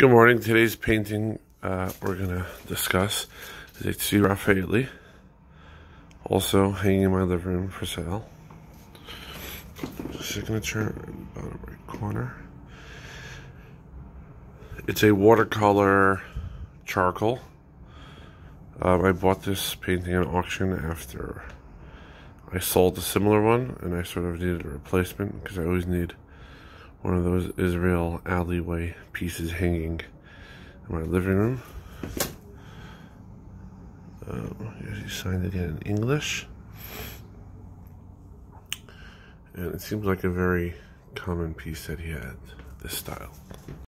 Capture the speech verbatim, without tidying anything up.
Good morning. Today's painting uh, we're going to discuss is a Zvi Raphaeli, also hanging in my living room for sale. Signature in the bottom right corner. It's a watercolor charcoal. Um, I bought this painting at auction after I sold a similar one, and I sort of needed a replacement because I always need one of those Israel alleyway pieces hanging in my living room. Um, he signed it in English, and it seems like a very common piece that he had, this style.